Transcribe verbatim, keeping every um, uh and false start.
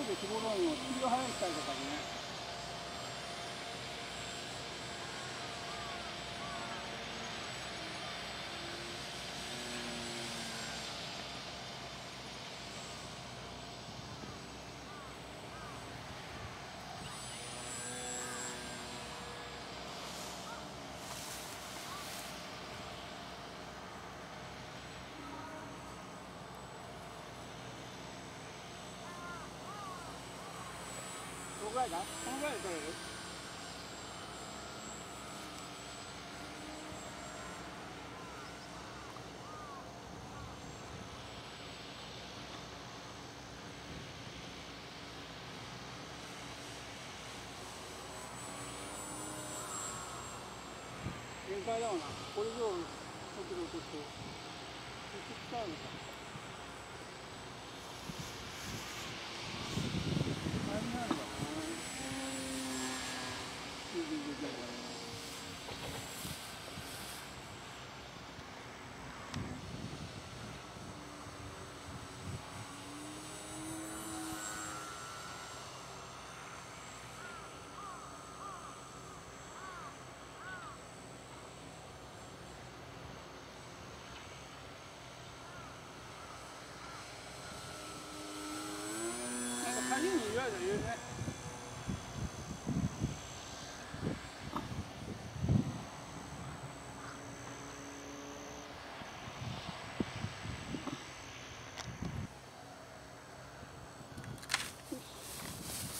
で絞ろうのスピード速いしたりとかでね。どのぐらいだ？このぐらいで取れる？限界だわな。これ以上速度落とすと結局使うのか。タイムなんだな。全然できない。なんか谷にいる間いるね。